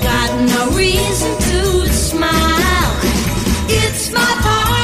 got no reason to smile. It's my party.